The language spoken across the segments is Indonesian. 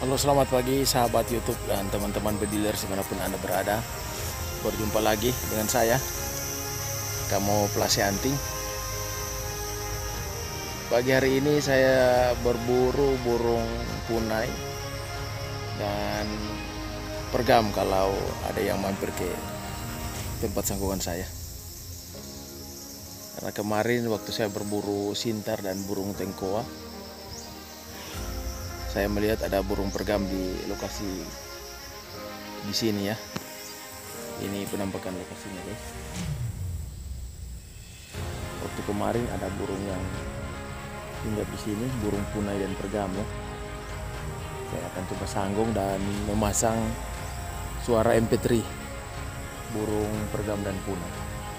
Halo, selamat pagi sahabat YouTube dan teman-teman bediler dimanapun Anda berada. Berjumpa lagi dengan saya, Kamu Plase Anting. Pagi hari ini saya berburu burung punai dan pergam kalau ada yang mampir ke tempat sanggungan saya. Karena kemarin waktu saya berburu sintar dan burung tengkoa, saya melihat ada burung pergam di lokasi di sini ya. Ini penampakan lokasinya, guys. Waktu kemarin ada burung yang hinggap di sini, burung punai dan pergam ya. Saya akan coba sanggung dan memasang suara MP3 burung pergam dan punai.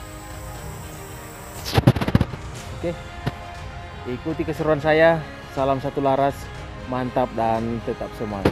Oke, ikuti keseruan saya. Salam satu laras. Mantap dan tetap semangat.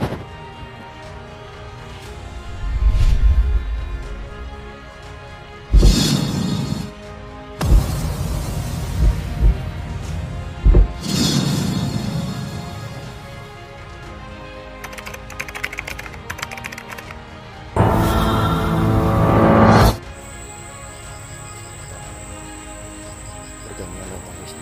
Pergamnya datang guys.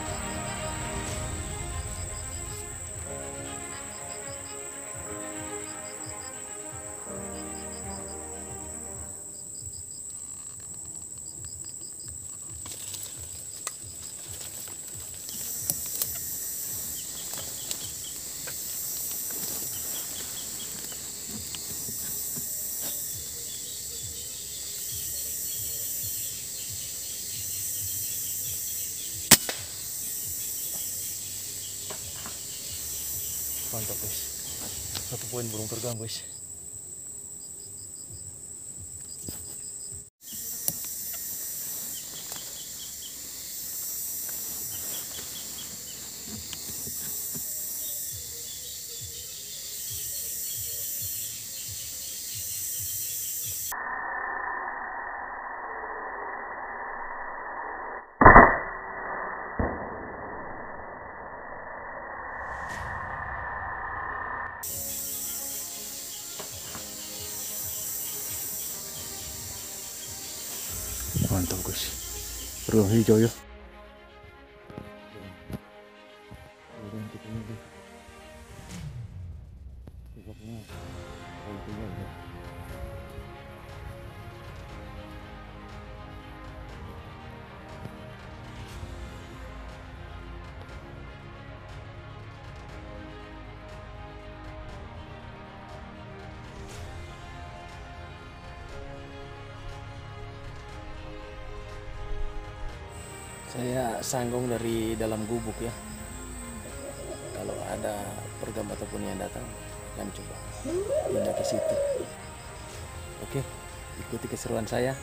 Mantap guys, 1 poin burung pergam guys. Mantap guys, burung hijau ya. Saya sanggung dari dalam gubuk ya. Kalau ada pergam ataupun yang datang, akan coba pindah ke situ. Oke, ikuti keseruan saya.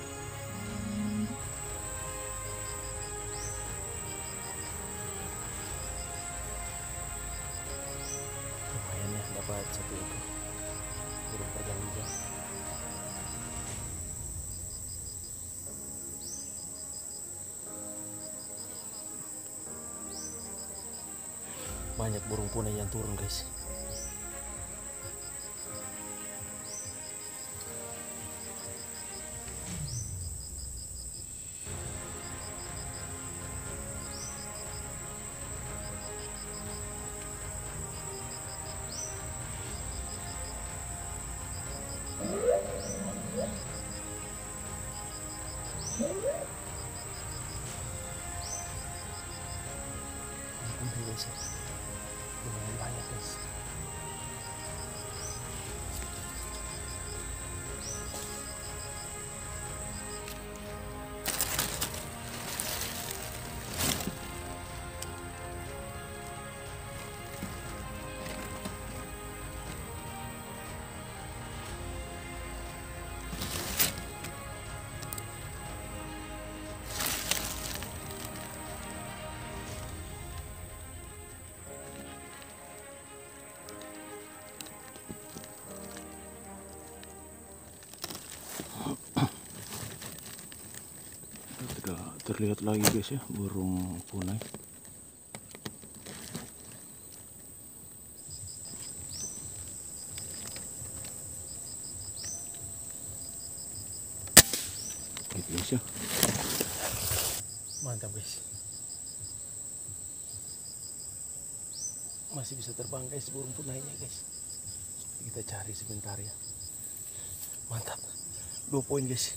Lumayan ya, dapat 1 ekor burung pergam hijau. Banyak burung punai yang turun guys. Lumayan banyak guys. Terlihat lagi guys ya, burung punai. Yes, ya. Mantap guys. Masih bisa terbang guys burung punainya guys. Kita cari sebentar ya. Mantap. 2 poin guys.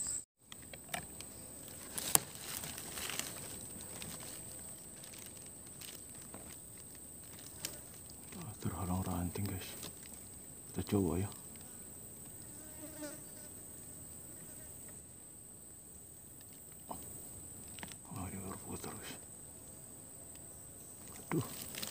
Terhalang ranting guys. Kita coba ya. Dia berputar guys. Aduh.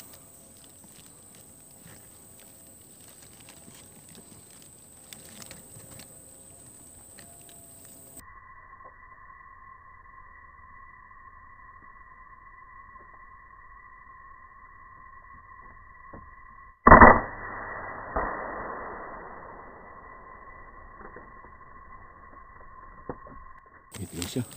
Gitu guys ya.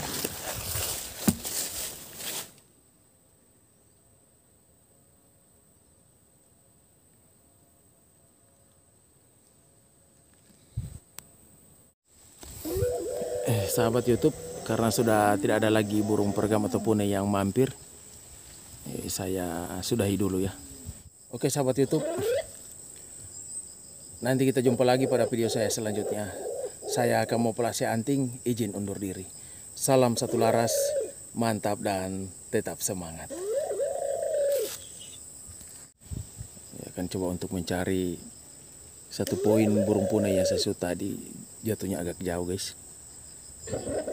Sahabat YouTube, karena sudah tidak ada lagi burung peregam ataupun yang mampir, saya sudahi dulu ya. Oke sahabat YouTube, nanti kita jumpa lagi pada video saya selanjutnya. Saya akan mau pelasi anting, izin undur diri. Salam satu laras, mantap dan tetap semangat. Ya, akan coba untuk mencari 1 poin burung punai yang saya shoot tadi, jatuhnya agak jauh guys.